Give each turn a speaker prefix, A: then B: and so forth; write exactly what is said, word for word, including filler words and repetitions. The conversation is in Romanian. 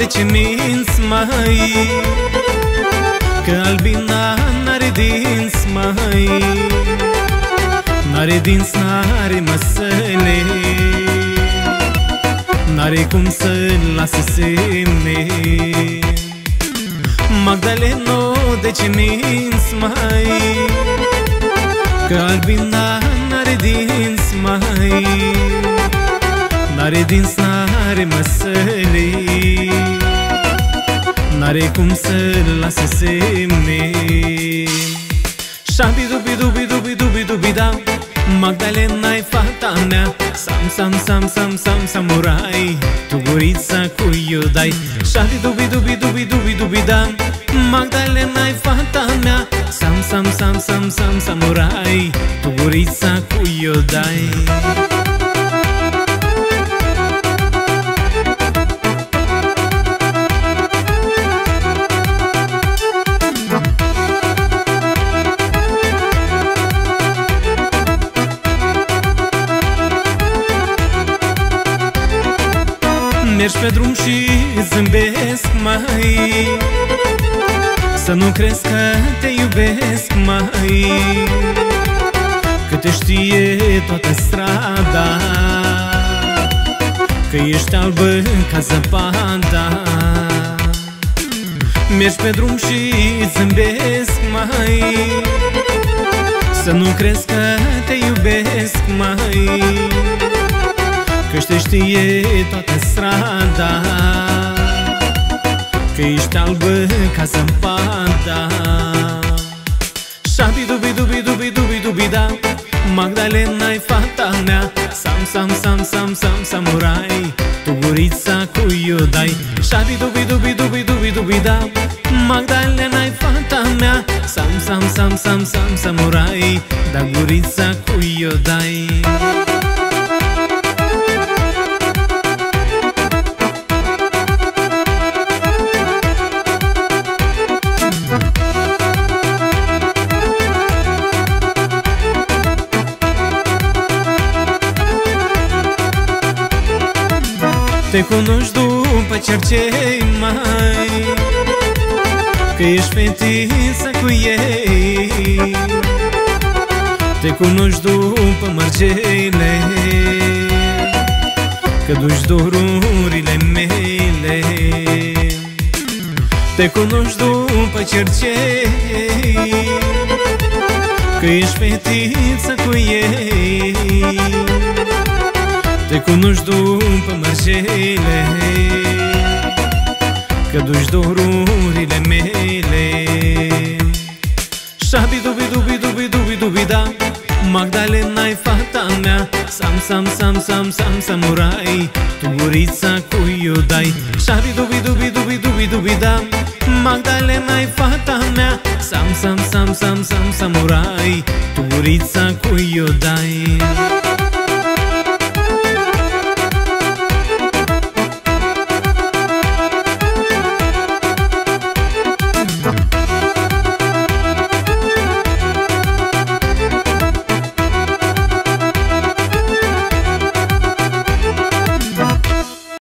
A: de ce minți, mai? Că albina n-are dinți, mai? N-are dinți, n-are măsele, n-are cum să-l lasă semne. Magdaleno, de ce minți, mai? Că albina n-are dinți, mai? N-are dinți, n-are măsele, n-are cum să-l lasă semne. Shabidubidubidubidubidubidubi-da, Magdalena-i fata mea. Sam, sam, sam, sam, sam, samurai, tu gurița cu iudai. Shabidubidubidubidubi-da, Magdalena-i fata mea. Sam, sam, sam, sam, sam, samurai, tu gurița cu iudai. Mergi pe drum și zâmbesc, mai? Să nu crezi că te iubesc, mai? Că te știe toată strada, că ești albă ca zăpada. Mergi pe drum și zâmbesc, mai? Să nu crezi că te iubesc, mai? Că te știe toată strada, că ești albă ca zăpada. Shabidubidubidubidubidubi-da, Magdalena-i fata mea. Sam, sam, sam, sam, sam, samurai, tu gurița cu iudai. Shabidubidubidubidubi-da, Magdalena-i fata mea. Sam, sam, sam, sam, sam, samurai, da gurița cu iudai. Te cunoști după cercei, mai? Că ești fetiță cu ei. Te cunoști după mărgele, că duci dorurile mele. Te cunoști după cercei, că ești fetiță cu ei. Te cunoști după mărgele, că duci dorurile mele. Shabidubidubidubidubi-da, Magdalena-i fata mea. Sam, sam, sam, sam, sam, samurai, tu gurița cu iudai. Shabidubidubidubidubi-da, Magdalena-i fata mea. Sam, sam, sam, sam, sam, samurai, tu gurița cu iudai.